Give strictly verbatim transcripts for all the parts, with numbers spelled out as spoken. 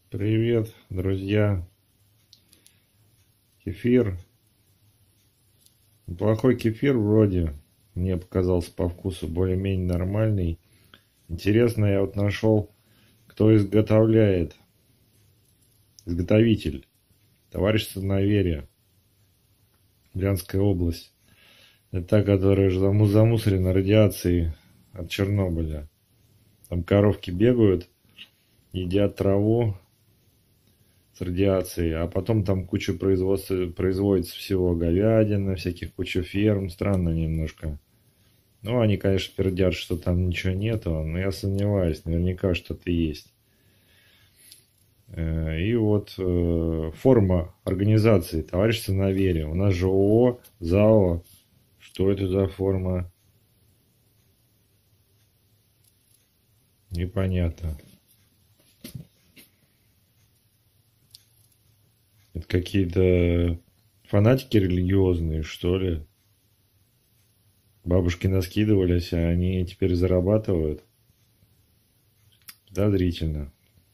Привет, друзья. Кефир. Плохой кефир вроде. Мне показался по вкусу более-менее нормальный. Интересно, я вот нашел, кто изготовляет. Изготовитель. Товарищ Садноверия. Брянская область. Это та, которая же заму- замусорена радиацией от Чернобыля. Там коровки бегают, едят траву с радиацией, а потом там куча производства, производится всего, говядина, всяких куча ферм, странно немножко. Ну, они, конечно, пердят, что там ничего нету, но я сомневаюсь, наверняка что-то есть. Э, И вот э, форма организации товарищ Сыноверия. У нас же ООО, ЗАО. Что это за форма? Непонятно. Это какие-то фанатики религиозные, что ли? Бабушки наскидывались, а они теперь зарабатывают. Подозрительно.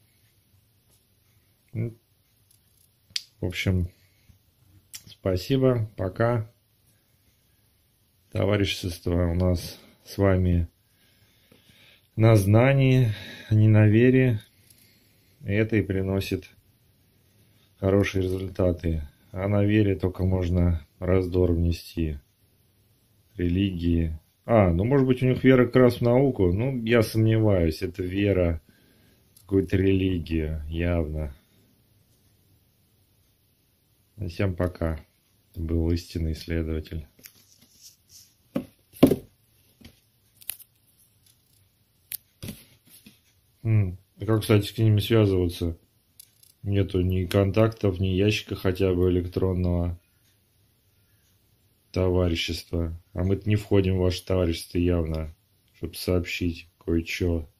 Ну, В общем, спасибо. Пока. Товарищество у нас с вами на знании, а не на вере. И это и приносит хорошие результаты. А на вере только можно раздор внести. Религии. А, ну может быть у них вера как раз в науку. Ну, я сомневаюсь. Это вера в какую-то религию. Явно. Всем пока. Это был истинный исследователь. М, А как, кстати, с ними связываться? Нету ни контактов, ни ящика хотя бы электронного товарищества. А мы-то не входим в ваше товарищество явно, чтобы сообщить кое-что.